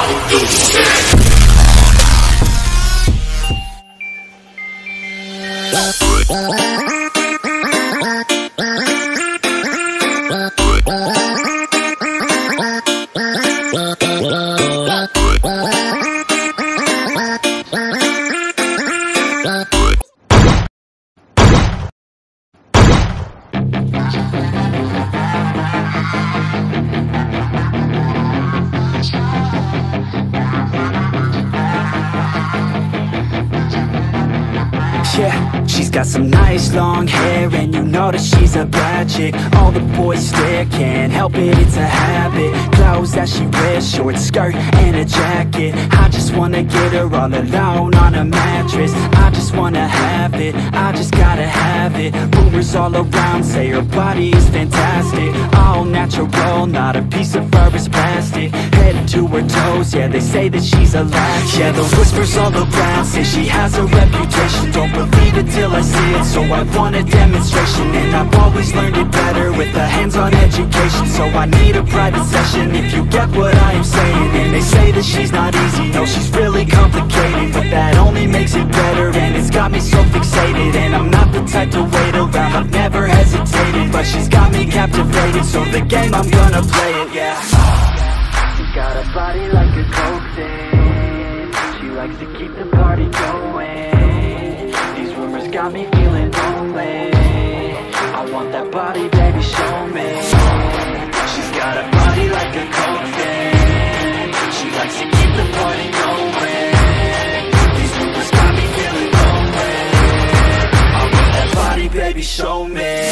Yeah, she's got some nice long hair, and you know that she's a bad chick. All the boys stare, can't help it, it's a habit. Clothes that she wears, short skirt and a jacket. I just wanna get her all alone on a mattress. I just wanna have it, I just gotta have it. Rumors all around say her body is fantastic. All natural, not a piece of fur is plastic. Head to her toes, yeah, they say that she's a latch. Yeah, the whispers all around say she has a reputation. Don't believe it till I see it, so I want a demonstration. And I've always learned it better with a hands-on education. So I need a private session, if you get what I am saying. And they say that she's not easy, no, she's really complicated. But that only makes it better, and it's got me so fixated. And I'm not the type to wait around, I've never hesitated. But she's got me captivated, so the game, I'm gonna play it, yeah. She's got a body like a coke thing. She likes to keep the party going. Got me feeling lonely. I want that body, baby, show me. She's got a body like a coke thing. She likes to keep the party going. These rumors got me feeling lonely. I want that body, baby, show me.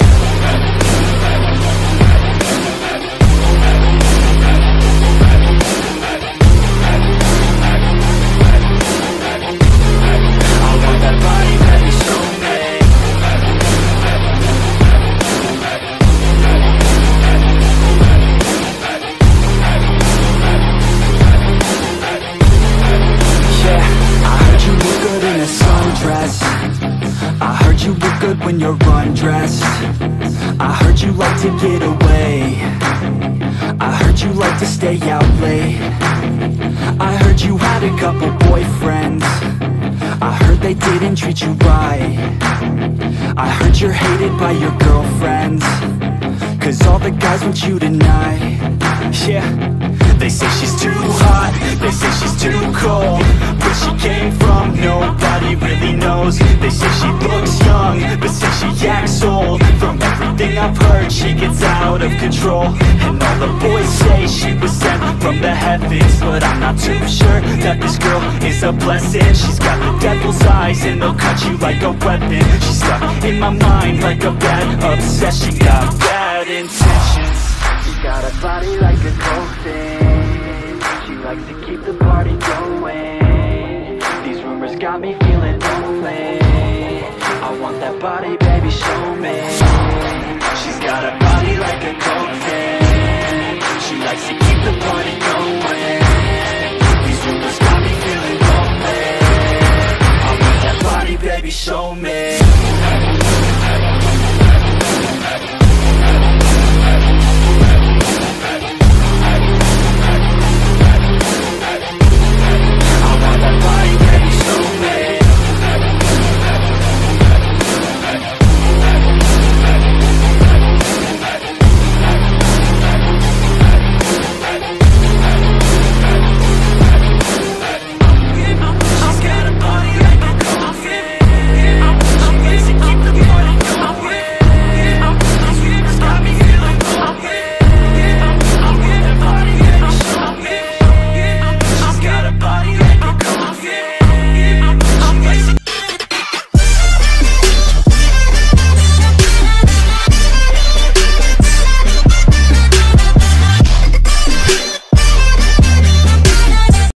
I heard you look good when you're undressed. I heard you like to get away. I heard you like to stay out late. I heard you had a couple boyfriends. I heard they didn't treat you right. I heard you're hated by your girlfriends, 'cause all the guys want you tonight. Yeah, they say she's too hot, they say she's too cold. Where she came from, nobody really knows. They say she looks young, but say she acts old. From everything I've heard, she gets out of control. And all the boys say she was sent from the heavens, but I'm not too sure that this girl is a blessing. She's got the devil's eyes, and they'll cut you like a weapon. She's stuck in my mind like a bad obsession. Got bad intentions. She got a body like a coke thing.